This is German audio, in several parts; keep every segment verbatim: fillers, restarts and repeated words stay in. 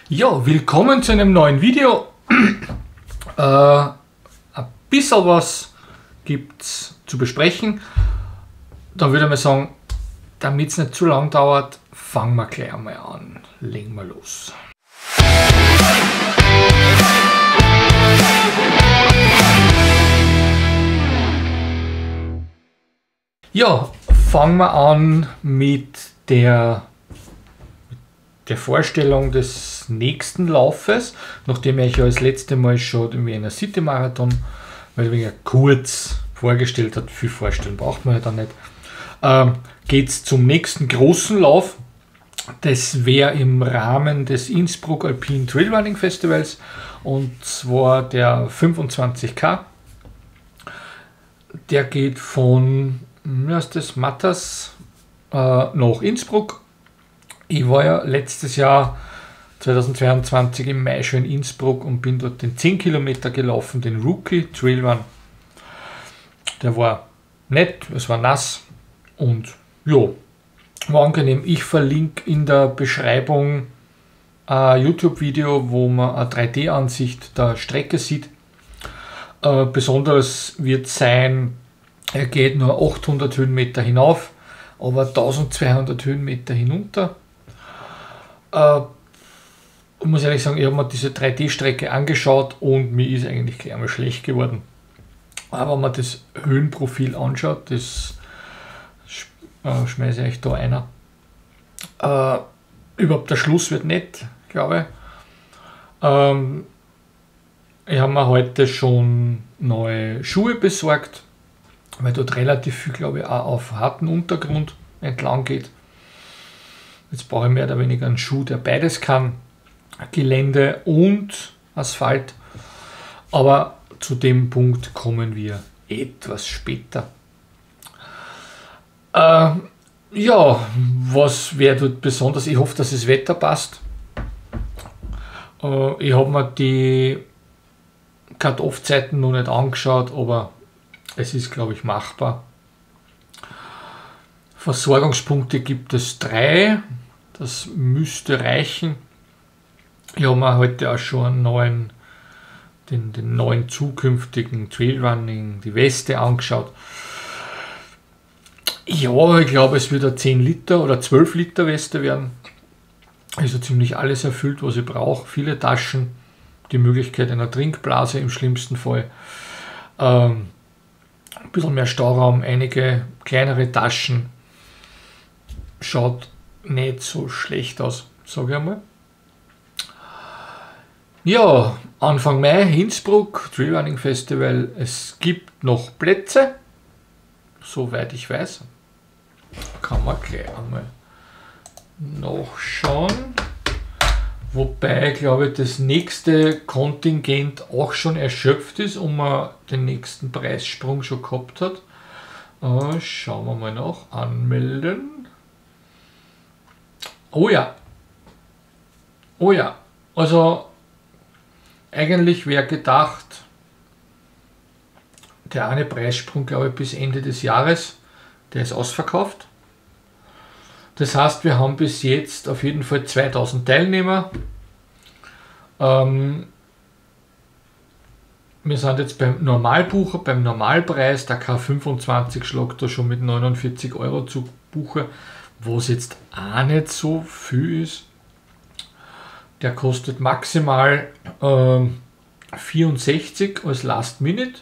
Ja, willkommen zu einem neuen Video. äh, ein bisschen was gibt es zu besprechen. Dann würde ich mal sagen, damit es nicht zu lang dauert, fangen wir gleich einmal an. Legen wir los. Ja, fangen wir an mit der der Vorstellung des nächsten Laufes, nachdem ich ja das letzte Mal schon den Wiener City Marathon weil ich kurz vorgestellt hat, viel vorstellen braucht man ja dann nicht, ähm, geht es zum nächsten großen Lauf. Das wäre im Rahmen des Innsbruck Alpine Trailrunning Festivals, und zwar der fünfundzwanzig K. Der geht von wie heißt das, Matters äh, nach Innsbruck. Ich war ja letztes Jahr zweitausendzweiundzwanzig im Mai schon in Innsbruck und bin dort den zehn Kilometer gelaufen, den Rookie Trail Run. Der war nett, es war nass und ja, war angenehm. Ich verlinke in der Beschreibung ein YouTube-Video, wo man eine drei D-Ansicht der Strecke sieht. Äh, besonders wird sein, er geht nur achthundert Höhenmeter hinauf, aber eintausendzweihundert Höhenmeter hinunter. Äh, muss ehrlich sagen, ich habe mir diese drei D-Strecke angeschaut und mir ist eigentlich gleich einmal schlecht geworden. Aber wenn man das Höhenprofil anschaut, das äh, schmeiße ich da einer. Äh, überhaupt der Schluss wird nicht, glaube ich. Ähm, ich habe mir heute schon neue Schuhe besorgt, weil dort relativ viel, glaube ich, auch auf harten Untergrund entlang geht. Jetzt brauche ich mehr oder weniger einen Schuh, der beides kann, Gelände und Asphalt. Aber zu dem Punkt kommen wir etwas später. Äh, ja, was wäre dort besonders? Ich hoffe, dass das Wetter passt. Äh, ich habe mir die Cut-Off-Zeiten noch nicht angeschaut, aber es ist, glaube ich, machbar. Versorgungspunkte gibt es drei. Das müsste reichen. Ich habe mir heute auch schon einen neuen, den, den neuen zukünftigen Trailrunning, die Weste angeschaut. Ja, ich glaube, es wird eine zehn Liter oder zwölf Liter Weste werden. Also ziemlich alles erfüllt, was ich brauche. Viele Taschen, die Möglichkeit einer Trinkblase im schlimmsten Fall. Ähm, ein bisschen mehr Stauraum, einige kleinere Taschen. Schaut nicht so schlecht aus, sage ich einmal. Ja, Anfang Mai, Innsbruck, Trailrunning Festival. Es gibt noch Plätze, soweit ich weiß. Kann man gleich einmal nachschauen. Wobei, glaube ich, das nächste Kontingent auch schon erschöpft ist und man den nächsten Preissprung schon gehabt hat. Äh, schauen wir mal nach. Anmelden. Oh ja. Oh ja. Also eigentlich wäre gedacht, der eine Preissprung, glaube ich, bis Ende des Jahres, der ist ausverkauft. Das heißt, wir haben bis jetzt auf jeden Fall zweitausend Teilnehmer. Ähm, wir sind jetzt beim Normalbucher, beim Normalpreis. Der K fünfundzwanzig schlägt da schon mit neunundvierzig Euro zu Bucher, was jetzt auch nicht so viel ist. Der kostet maximal ähm, vierundsechzig als Last Minute.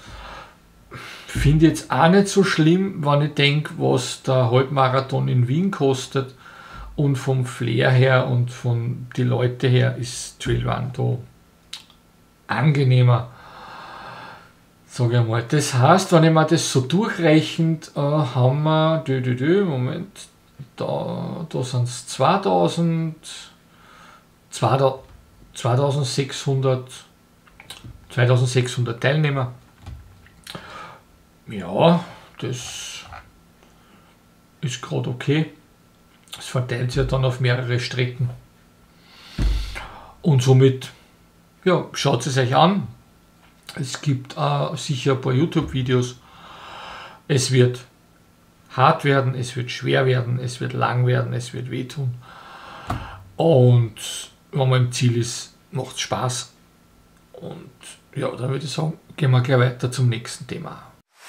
Finde jetzt auch nicht so schlimm, wenn ich denke, was der Halbmarathon in Wien kostet, und vom Flair her und von den Leuten her ist Trailrun da angenehmer, sage ich mal. Das heißt, wenn ich mir das so durchrechnet, äh, haben wir, dö, dö, dö, Moment, da, da sind es zweitausend, zweitausendsechshundert, zweitausendsechshundert Teilnehmer. Ja, das ist gerade okay. Es verteilt sich ja dann auf mehrere Strecken. Und somit, ja, schaut es euch an. Es gibt äh, sicher ein paar YouTube-Videos. Es wird hart werden, es wird schwer werden, es wird lang werden, es wird wehtun. Und wenn man im Ziel ist, macht es Spaß. Und ja, dann würde ich sagen, gehen wir gleich weiter zum nächsten Thema.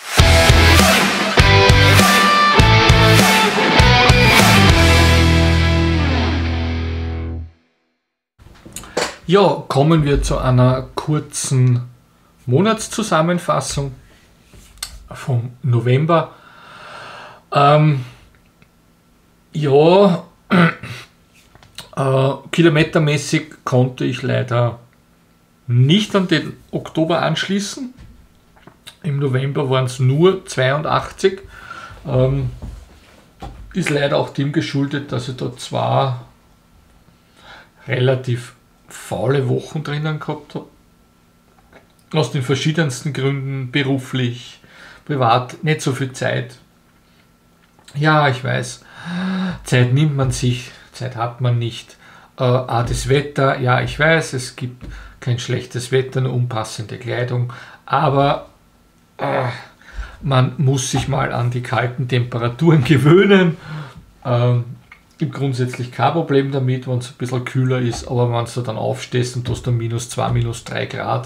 Ja, kommen wir zu einer kurzen Monatszusammenfassung vom November. Ähm, ja, äh, kilometermäßig konnte ich leider nicht an den Oktober anschließen. Im November waren es nur zweiundachtzig. Ähm, ist leider auch dem geschuldet, dass ich da zwei relativ faule Wochen drinnen gehabt habe. Aus den verschiedensten Gründen, beruflich, privat, nicht so viel Zeit. Ja, ich weiß, Zeit nimmt man sich, Zeit hat man nicht. Äh, ah, das Wetter, ja, ich weiß, es gibt kein schlechtes Wetter, nur unpassende Kleidung, aber äh, man muss sich mal an die kalten Temperaturen gewöhnen. Ähm, gibt grundsätzlich kein Problem damit, wenn es ein bisschen kühler ist, aber wenn du dann aufstehst und du hast dann minus zwei, minus drei Grad,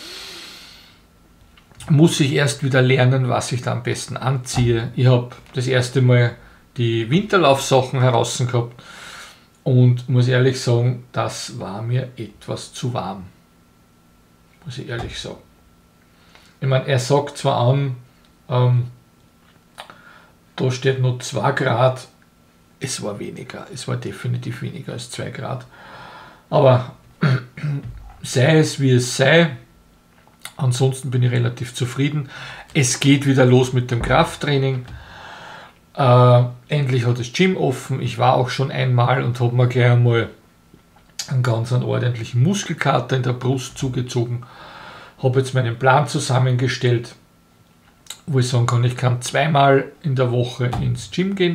muss ich erst wieder lernen, was ich da am besten anziehe. Ich habe das erste Mal die Winterlaufsachen heraus gehabt und muss ehrlich sagen, das war mir etwas zu warm. Muss ich ehrlich sagen. Ich meine, er sagt zwar an, ähm, da steht nur zwei Grad, es war weniger, es war definitiv weniger als zwei Grad. Aber sei es wie es sei, ansonsten bin ich relativ zufrieden. Es geht wieder los mit dem Krafttraining. Äh, endlich hat das Gym offen. Ich war auch schon einmal und habe mir gleich einmal einen ganz einen ordentlichen Muskelkater in der Brust zugezogen. Habe jetzt meinen Plan zusammengestellt, wo ich sagen kann, ich kann zweimal in der Woche ins Gym gehen.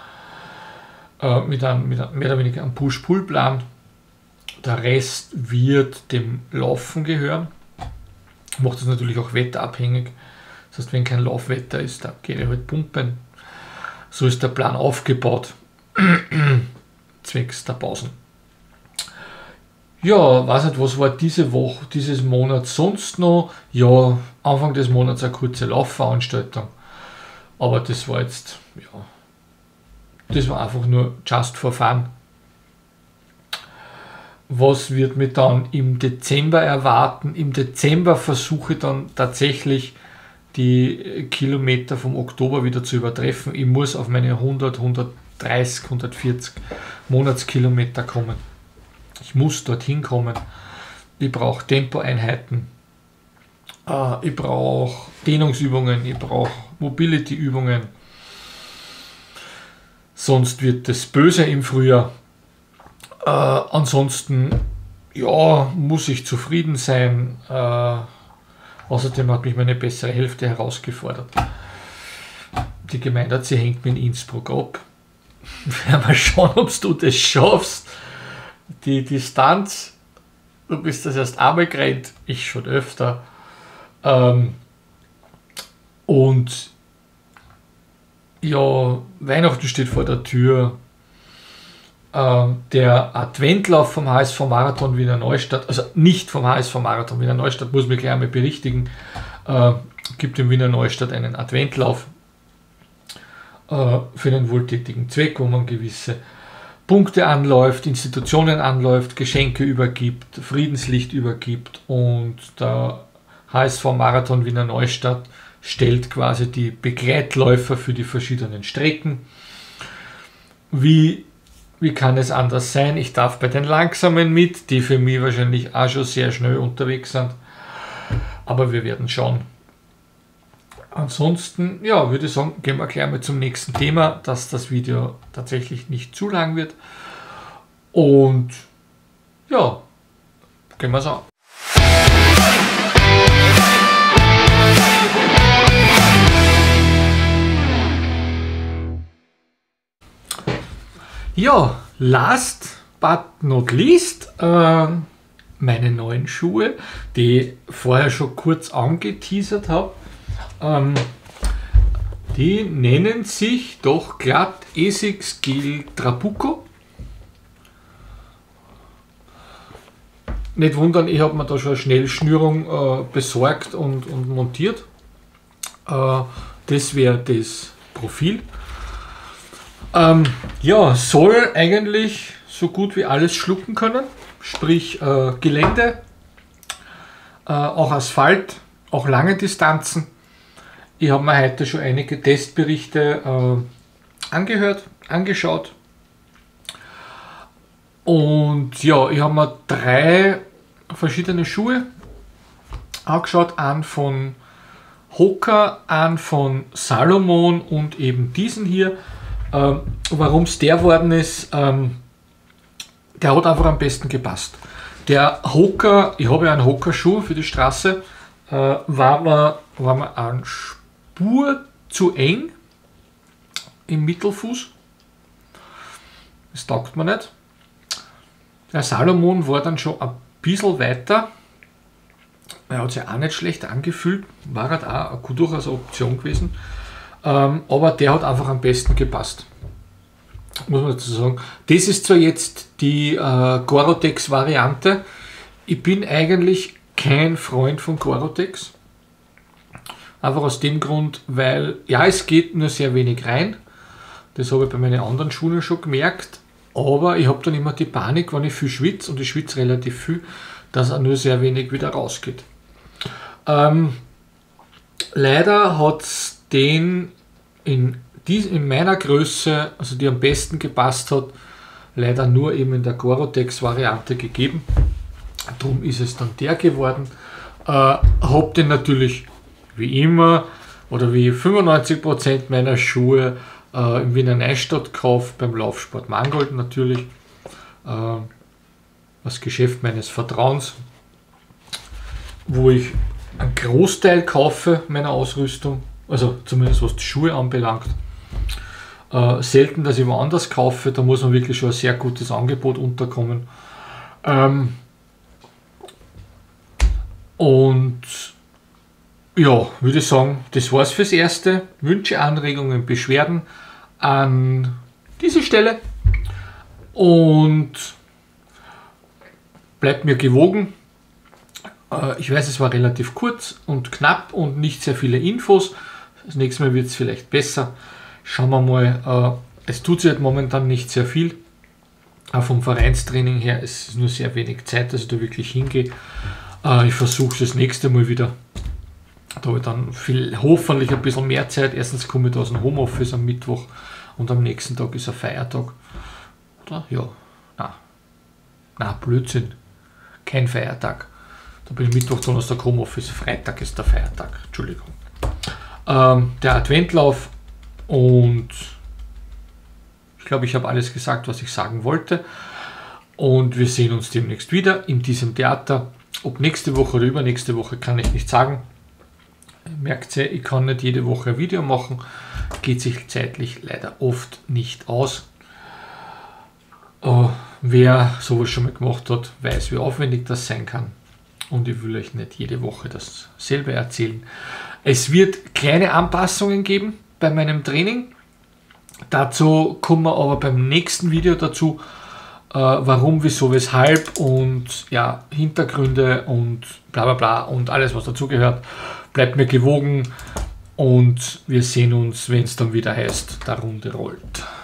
Mit einem, mit einem mehr oder weniger einem Push-Pull-Plan. Der Rest wird dem Laufen gehören. Macht das natürlich auch wetterabhängig. Das heißt, wenn kein Laufwetter ist, dann gehe ich halt pumpen. So ist der Plan aufgebaut. Zwecks der Pausen. Ja, weiß nicht, was war diese Woche, dieses Monat sonst noch? Ja, Anfang des Monats eine kurze Laufveranstaltung. Aber das war jetzt, ja, das war einfach nur just for fun. Was wird mich dann im Dezember erwarten? Im Dezember versuche ich dann tatsächlich die Kilometer vom Oktober wieder zu übertreffen. Ich muss auf meine hundert, hundertdreißig, hundertvierzig Monatskilometer kommen. Ich muss dorthin kommen. Ich brauche Tempoeinheiten. Ich brauche Dehnungsübungen. Ich brauche Mobility-Übungen. Sonst wird das böse im Frühjahr. Äh, ansonsten, ja, muss ich zufrieden sein. Äh, außerdem hat mich meine bessere Hälfte herausgefordert. Die gemeint hat, sie hängt mir in Innsbruck ab. Werden wir schauen, ob du das schaffst. Die Distanz, du bist das erst einmal gerannt, ich schon öfter. Ähm, und ja, Weihnachten steht vor der Tür. Ähm, der Adventlauf vom H S V Marathon Wiener Neustadt, also nicht vom H S V Marathon Wiener Neustadt, muss mich gleich einmal berichtigen, äh, gibt in Wiener Neustadt einen Adventlauf äh, für einen wohltätigen Zweck, wo man gewisse Punkte anläuft, Institutionen anläuft, Geschenke übergibt, Friedenslicht übergibt, und der H S V Marathon Wiener Neustadt stellt quasi die Begleitläufer für die verschiedenen Strecken. Wie, wie kann es anders sein? Ich darf bei den Langsamen mit, die für mich wahrscheinlich auch schon sehr schnell unterwegs sind. Aber wir werden schauen. Ansonsten, ja, würde ich sagen, gehen wir gleich mal zum nächsten Thema, dass das Video tatsächlich nicht zu lang wird. Und ja, gehen wir es an. Ja, last but not least, äh, meine neuen Schuhe, die ich vorher schon kurz angeteasert habe. Ähm, die nennen sich doch glatt Asics Gel Trabuco. nicht wundern, ich habe mir da schon eine Schnellschnürung äh, besorgt und, und montiert. Äh, das wäre das Profil. Ähm, ja, soll eigentlich so gut wie alles schlucken können, sprich äh, Gelände, äh, auch Asphalt, auch lange Distanzen. Ich habe mir heute schon einige Testberichte äh, angehört, angeschaut. Und ja, ich habe mir drei verschiedene Schuhe angeschaut, einen von Hoka, einen von Salomon und eben diesen hier. Ähm, Warum es der worden ist, ähm, der hat einfach am besten gepasst. Der Hoka, ich habe ja einen Hoka-Schuh für die Straße, äh, war mir, war mir eine Spur zu eng im Mittelfuß. Das taugt mir nicht. Der Salomon war dann schon ein bisschen weiter. Er hat sich auch nicht schlecht angefühlt, war halt auch durchaus eine Option gewesen. Ähm, aber der hat einfach am besten gepasst. Muss man dazu sagen. Das ist zwar jetzt die äh, Gore-Tex-Variante. Ich bin eigentlich kein Freund von Gore-Tex. Einfach aus dem Grund, weil, ja, es geht nur sehr wenig rein. Das habe ich bei meinen anderen Schuhen schon gemerkt. Aber ich habe dann immer die Panik, wenn ich viel schwitze, und ich schwitze relativ viel, dass er nur sehr wenig wieder rausgeht. Ähm, leider hat es den in, dies, in meiner Größe, also die am besten gepasst hat, leider nur eben in der Gore-Tex-Variante gegeben. Darum ist es dann der geworden. Äh, habe den natürlich wie immer oder wie fünfundneunzig Prozent meiner Schuhe äh, in Wiener Neustadt gekauft, beim Laufsport Mangold natürlich. Äh, das Geschäft meines Vertrauens, wo ich einen Großteil kaufe meiner Ausrüstung, also zumindest was die Schuhe anbelangt. Äh, selten, dass ich woanders kaufe, da muss man wirklich schon ein sehr gutes Angebot unterkommen. Ähm, und ja, würde ich sagen, das war's fürs Erste. Wünsche, Anregungen, Beschwerden an diese Stelle und bleibt mir gewogen. Ich weiß, es war relativ kurz und knapp und nicht sehr viele Infos. Das nächste Mal wird es vielleicht besser. Schauen wir mal. Es tut sich halt momentan nicht sehr viel. Auch vom Vereinstraining her, es ist nur sehr wenig Zeit, dass ich da wirklich hingehe. Ich versuche es das nächste Mal wieder. Da habe ich dann viel, hoffentlich ein bisschen mehr Zeit. Erstens komme ich da aus dem Homeoffice am Mittwoch und am nächsten Tag ist ein Feiertag. Oder? Ja, na, na, Blödsinn. Kein Feiertag. Da bin ich Mittwoch, Donnerstag Homeoffice, Freitag ist der Feiertag. Entschuldigung. Ähm, der Adventlauf und ich glaube, ich habe alles gesagt, was ich sagen wollte. Und wir sehen uns demnächst wieder in diesem Theater. Ob nächste Woche oder übernächste Woche, kann ich nicht sagen. Merkt ihr, ich kann nicht jede Woche ein Video machen. Geht sich zeitlich leider oft nicht aus. Uh, wer sowas schon mal gemacht hat, weiß, wie aufwendig das sein kann. Und ich will euch nicht jede Woche dasselbe erzählen. Es wird kleine Anpassungen geben bei meinem Training. Dazu kommen wir aber beim nächsten Video dazu. Uh, warum, wieso, weshalb und ja, Hintergründe und bla bla bla und alles, was dazugehört. Bleibt mir gewogen und wir sehen uns, wenn es dann wieder heißt, der Runde rollt.